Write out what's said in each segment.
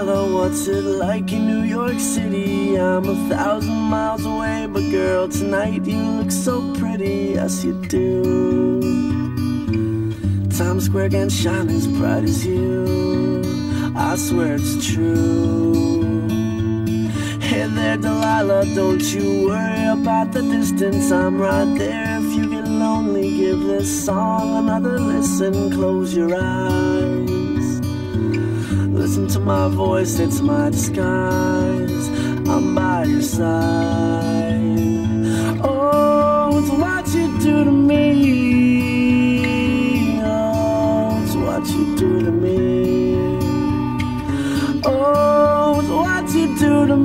Delilah, what's it like in New York City? I'm 1,000 miles away, but girl, tonight you look so pretty, yes you do. Times Square can't shine as bright as you, I swear it's true. Hey there Delilah, don't you worry about the distance, I'm right there. If you get lonely, give this song another listen. Close your eyes, listen to my voice, it's my disguise, I'm by your side. Oh, it's what you do to me, oh, it's what you do to me. Oh, it's what you do to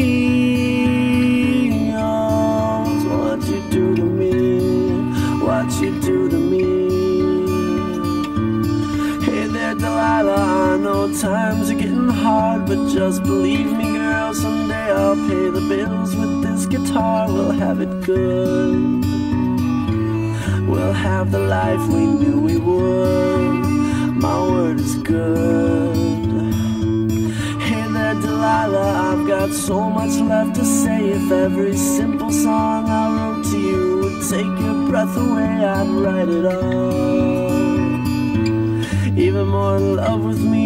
me, oh, it's what you do to me, what you do to me. Hey there Delilah, I know times are getting hard, but just believe me girl, someday I'll pay the bills with this guitar. We'll have it good, we'll have the life we knew we would, my word is good. Hey there Delilah, I've got so much left to say. If every simple song I wrote to you would take your breath away, I'd write it all. Even more in love with me